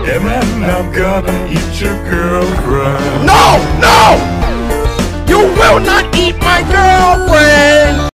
Yeah, man, I'm gonna eat your girlfriend. No! No! You will not eat my girlfriend!